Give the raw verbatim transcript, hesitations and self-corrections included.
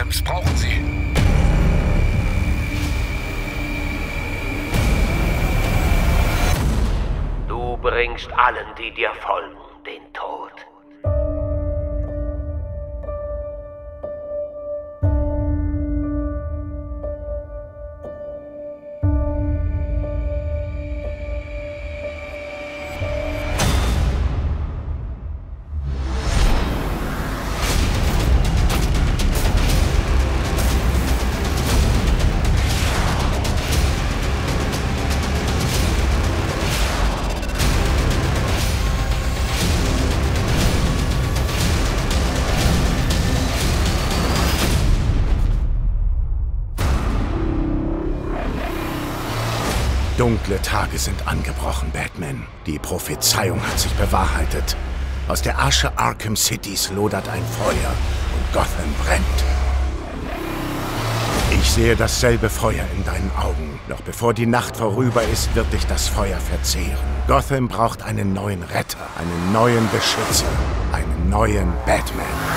Adams brauchen Sie. Du bringst allen, die dir folgen, den Tod. Dunkle Tage sind angebrochen, Batman. Die Prophezeiung hat sich bewahrheitet. Aus der Asche Arkham Citys lodert ein Feuer und Gotham brennt. Ich sehe dasselbe Feuer in deinen Augen. Doch bevor die Nacht vorüber ist, wird dich das Feuer verzehren. Gotham braucht einen neuen Retter, einen neuen Beschützer, einen neuen Batman.